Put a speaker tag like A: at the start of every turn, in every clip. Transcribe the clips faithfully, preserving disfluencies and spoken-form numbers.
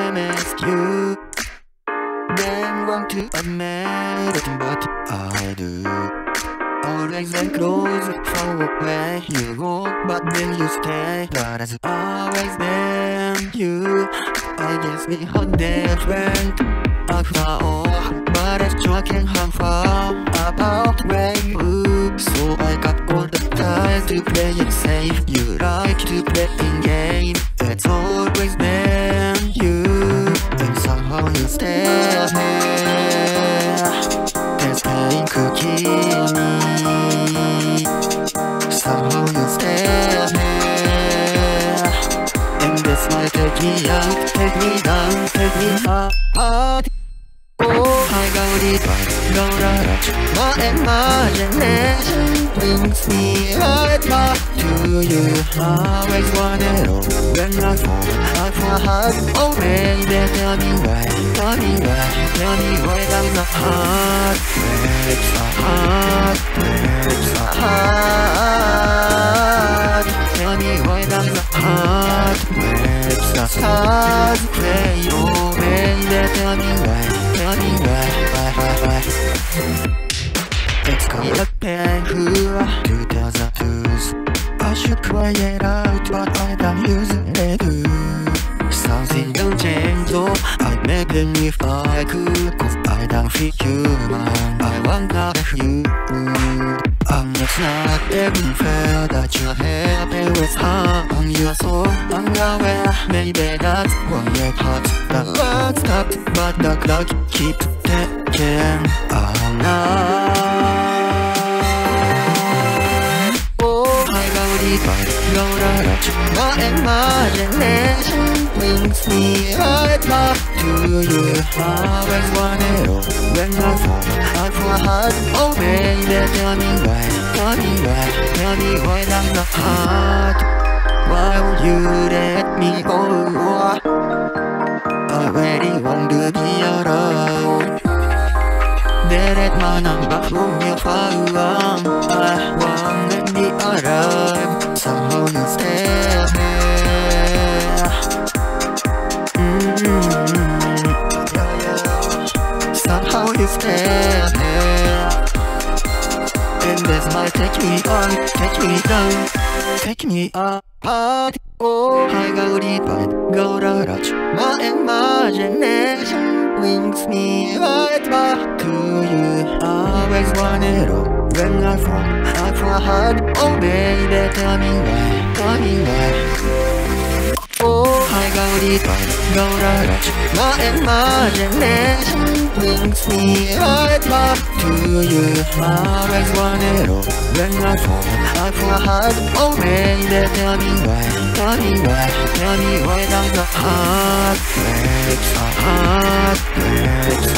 A: miss you. Then want to admit it, but I do. Always and close, far away you go, but then you stay. But as always been you, I guess we had different after all. But I still can't have fun about where you. So I got all the time to play it safe. You like to play in game. It's always been you, and somehow you stay here. There's pain cooking me. Somehow you stay here, and this might take me out, take me down, take me apart. Oh, I go deeper, go right. My imagination brings me right back to you. Always wanted all, when I fall, I fall hard. Oh baby, tell me why, tell me why, tell me why I'm the heart breaks, a heart breaks, a heart. Tell me why I'm the heart breaks, a heart breaks. Oh baby, tell me why. Tell me why, why, why, why. It's called a painful to tell the truth. I should cry it out, but I don't usually do. Something don't change, though I'd make them if I could. Cause I don't feel human, I wonder if you would. And it's not even fair that you're happy with her and you're so unaware. Maybe that's why it hurts. The world stopped, but the clock keeps ticking all night. Oh, I go deeper, go right. My imagination brings me right back to you. Always wanted all, when I fall, I fall hard. Oh baby, tell me why, tell me why, tell me why I'm the heart. Why would you let me go? I really want to be around. Delete my number from your phone. I want to be around. Somehow you stay here. Mm-hmm. Somehow you stay here, and this might take me on, take me down, take me apart. Oh, I go deeper, go to touch. My imagination brings me right back to you. Always wanted all, when I fall, I fall hard. Oh baby, tell me why, tell me why. Oh, I go deeper, go to touch. My imagination brings me right back to you. Always wanted all, when I fall, I fall hard. Oh baby, tell me why, tell me why, tell me why does the heart breaks, a heart breaks, a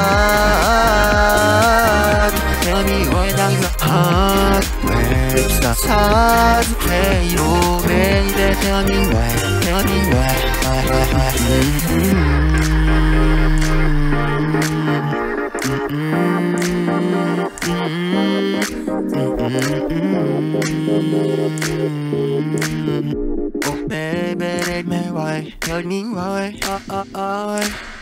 A: heart. Tell me why does the heart breaks, the heart breaks. Oh baby, tell me why, tell me why, why, why, why. Oh baby, tell me why, tell me why, uh, uh, uh.